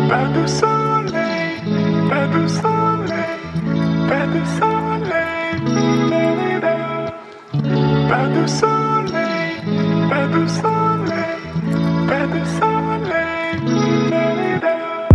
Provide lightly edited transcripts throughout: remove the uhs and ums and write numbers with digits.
Pas de soleil, pas de soleil, pas de soleil, da-da-da. Pas de soleil, pas de soleil, pas de soleil, da-da-da.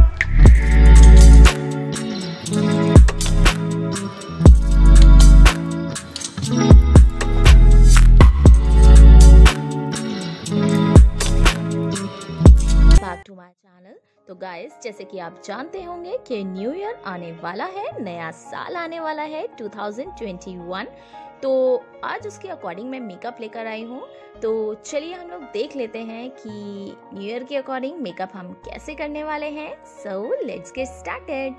Back to my channel. तो guys, जैसे कि आप जानते होंगे कि new year आने वाला है, नया साल आने वाला है 2021। तो आज उसके अकॉर्डिंग मैं मेकअप लेकर आई हूँ। तो चलिए हम लोग देख लेते हैं कि न्यू ईयर के अकॉर्डिंग मेकअप हम कैसे करने वाले हैं। So let's get started.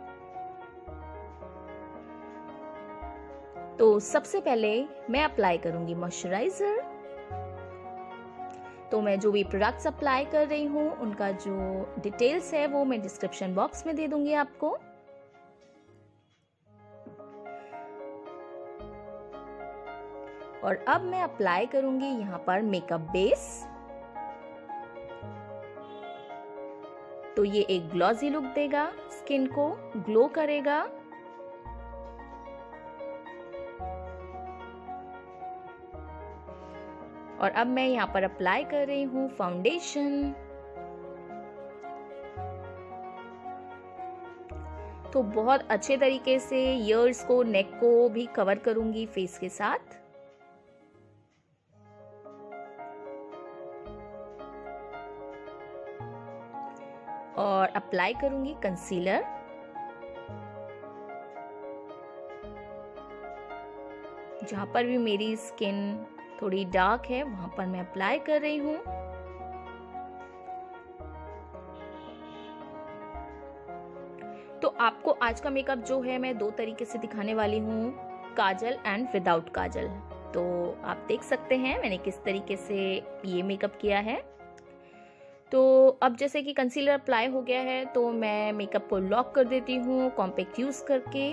तो सबसे पहले मैं अप्लाई करूंगी मॉइस्चराइजर। तो मैं जो भी प्रोडक्ट्स अप्लाई कर रही हूँ उनका जो डिटेल्स है वो मैं डिस्क्रिप्शन बॉक्स में दे दूंगी आपको। और अब मैं अप्लाई करूंगी यहाँ पर मेकअप बेस। तो ये एक ग्लॉसी लुक देगा, स्किन को ग्लो करेगा। और अब मैं यहाँ पर अप्लाई कर रही हूँ फाउंडेशन। तो बहुत अच्छे तरीके से ईयर्स को, नेक को भी कवर करूंगी फेस के साथ। और अप्लाई करूंगी कंसीलर। जहां पर भी मेरी स्किन थोड़ी डार्क है वहां पर मैं अप्लाई कर रही हूँ। तो आपको आज का मेकअप जो है मैं दो तरीके से दिखाने वाली हूँ, काजल एंड विदाउट काजल। तो आप देख सकते हैं मैंने किस तरीके से ये मेकअप किया है। तो अब जैसे कि कंसीलर अप्लाई हो गया है तो मैं मेकअप को लॉक कर देती हूँ कॉम्पैक्ट यूज करके।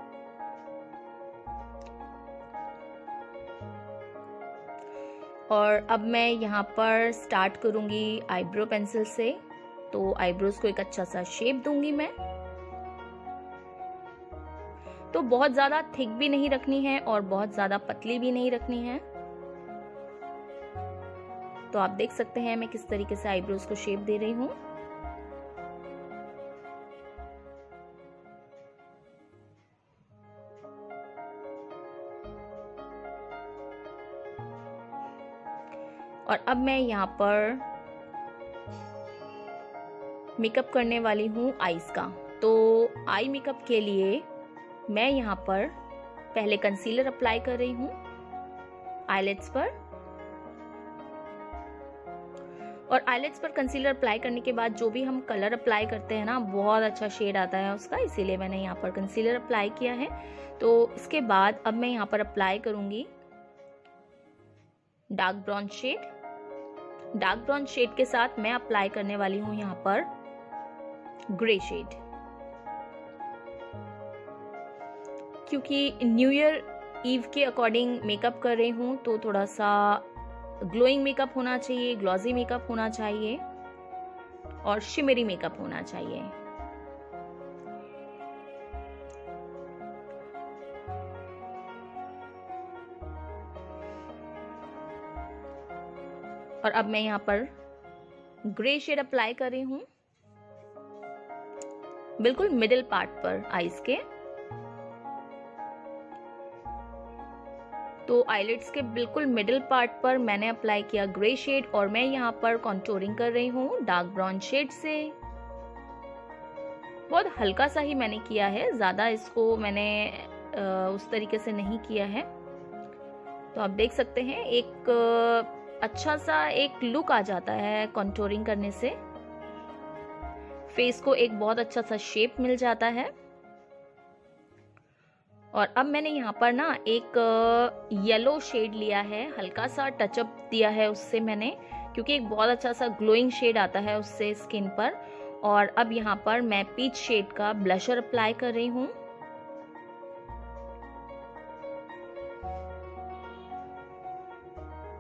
और अब मैं यहाँ पर स्टार्ट करूंगी आईब्रो पेंसिल से। तो आईब्रोज को एक अच्छा सा शेप दूंगी मैं। तो बहुत ज्यादा थिक भी नहीं रखनी है और बहुत ज्यादा पतली भी नहीं रखनी है। तो आप देख सकते हैं मैं किस तरीके से आईब्रोज को शेप दे रही हूँ। और अब मैं यहाँ पर मेकअप करने वाली हूँ आईज का। तो आई मेकअप के लिए मैं यहाँ पर पहले कंसीलर अप्लाई कर रही हूँ आईलिड्स पर। और आईलिड्स पर कंसीलर अप्लाई करने के बाद जो भी हम कलर अप्लाई करते हैं ना, बहुत अच्छा शेड आता है उसका, इसीलिए मैंने यहाँ पर कंसीलर अप्लाई किया है। तो इसके बाद अब मैं यहाँ पर अप्लाई करूंगी dark brown shade. Dark brown shade के साथ मैं अप्लाई करने वाली हूँ यहाँ पर ग्रे शेड। क्योंकि न्यू ईयर ईव के अकॉर्डिंग मेकअप कर रही हूँ तो थोड़ा सा ग्लोइंग मेकअप होना चाहिए, ग्लॉसी मेकअप होना चाहिए और शिमरी मेकअप होना चाहिए। और अब मैं यहाँ पर ग्रे शेड अप्लाई कर रही हूँ बिल्कुल मिडिल पार्ट पर आईज के। तो आईलिड्स के बिल्कुल मिडिल पार्ट पर मैंने अप्लाई किया ग्रे शेड। और मैं यहाँ पर कॉन्टूरिंग कर रही हूँ डार्क ब्राउन शेड से। बहुत हल्का सा ही मैंने किया है, ज्यादा इसको मैंने उस तरीके से नहीं किया है। तो आप देख सकते हैं एक अच्छा सा एक लुक आ जाता है कॉन्टूरिंग करने से। फेस को एक बहुत अच्छा सा शेप मिल जाता है। और अब मैंने यहाँ पर ना एक येलो शेड लिया है, हल्का सा टचअप दिया है उससे मैंने, क्योंकि एक बहुत अच्छा सा ग्लोइंग शेड आता है उससे स्किन पर। और अब यहाँ पर मैं पीच शेड का ब्लशर अप्लाई कर रही हूँ।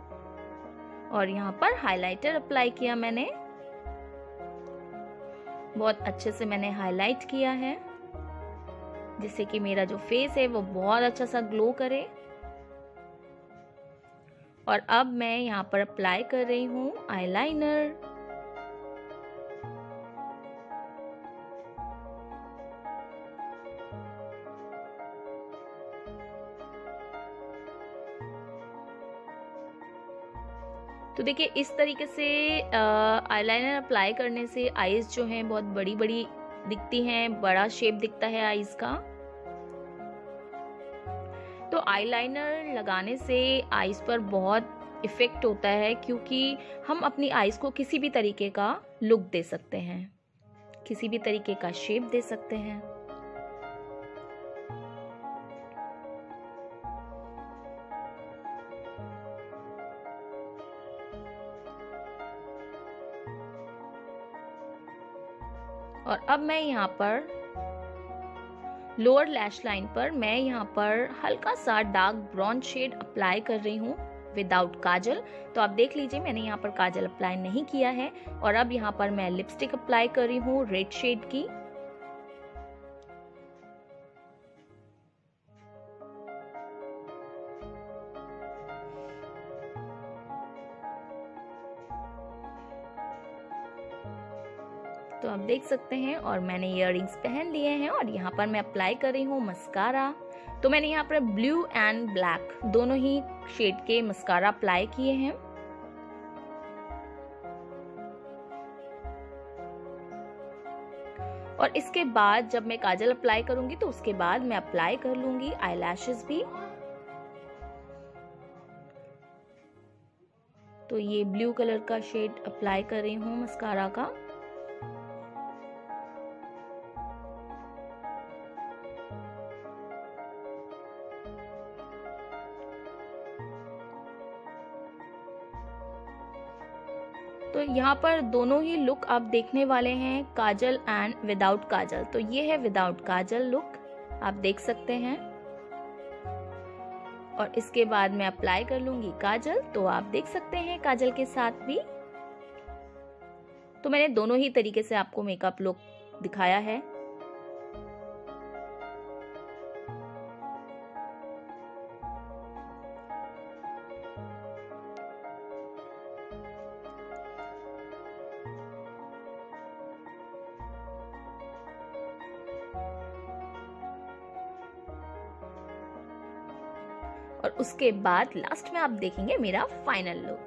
और यहाँ पर हाइलाइटर अप्लाई किया मैंने। बहुत अच्छे से मैंने हाईलाइट किया है, जिससे कि मेरा जो फेस है वो बहुत अच्छा सा ग्लो करे। और अब मैं यहाँ पर अप्लाई कर रही हूँ आईलाइनर। तो देखिए इस तरीके से आईलाइनर अप्लाई करने से आईज जो हैं बहुत बड़ी बड़ी दिखती हैं, बड़ा शेप दिखता है आईज का। तो आईलाइनर लगाने से आईज पर बहुत इफेक्ट होता है, क्योंकि हम अपनी आईज को किसी भी तरीके का लुक दे सकते हैं, किसी भी तरीके का शेप दे सकते हैं। और अब मैं यहाँ पर लोअर लैश लाइन पर मैं यहाँ पर हल्का सा डार्क ब्राउन शेड अप्लाई कर रही हूँ विदाउट काजल। तो आप देख लीजिए मैंने यहाँ पर काजल अप्लाई नहीं किया है। और अब यहाँ पर मैं लिपस्टिक अप्लाई कर रही हूँ रेड शेड की। तो आप देख सकते हैं, और मैंने इयररिंग्स पहन लिए हैं। और यहाँ पर मैं अप्लाई कर रही हूँ मस्कारा। तो मैंने यहाँ पर ब्लू एंड ब्लैक दोनों ही शेड के मस्कारा अप्लाई किए हैं। और इसके बाद जब मैं काजल अप्लाई करूंगी तो उसके बाद मैं अप्लाई कर लूंगी आईलैशेस भी। तो ये ब्लू कलर का शेड अप्लाई कर रही हूँ मस्कारा का। तो यहाँ पर दोनों ही लुक आप देखने वाले हैं, काजल एंड विदाउट काजल। तो ये है विदाउट काजल लुक, आप देख सकते हैं। और इसके बाद मैं अप्लाई कर लूंगी काजल। तो आप देख सकते हैं काजल के साथ भी। तो मैंने दोनों ही तरीके से आपको मेकअप लुक दिखाया है। और उसके बाद लास्ट में आप देखेंगे मेरा फाइनल लुक।